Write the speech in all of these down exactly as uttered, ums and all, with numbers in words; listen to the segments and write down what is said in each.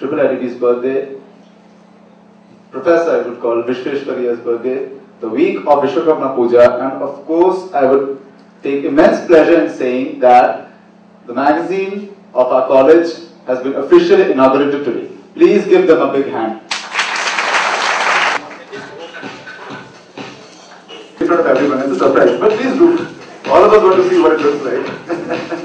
Triple I D T's birthday, Professor I would call Vishveshwariya's birthday, the week of Vishwakarma Puja, and of course I would take immense pleasure in saying that the magazine of our college has been officially inaugurated today. Please give them a big hand. In front of everyone, it's a surprise, but please do. All of us want to see what it looks like.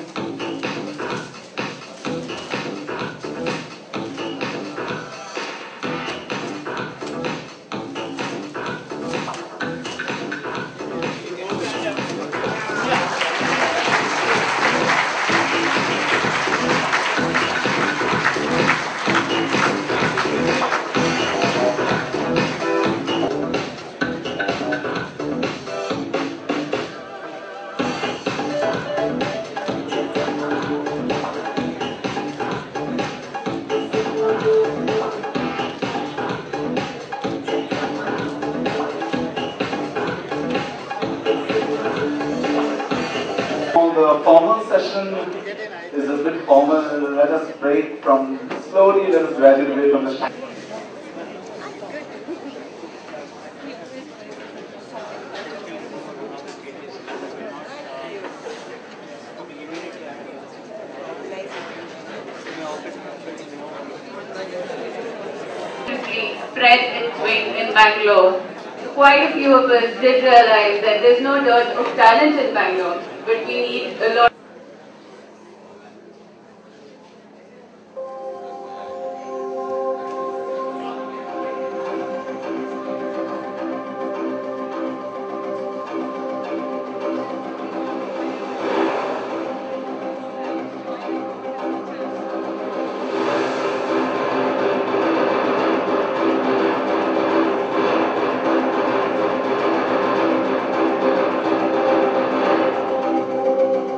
The formal session is a bit formal. Let us break from slowly. Let us gradually break from the. Spread its wing in Bangalore. Quite a few of us did realize that there's no dearth of talent in Bangalore, but we need a lot.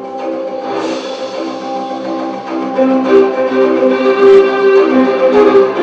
Thank you.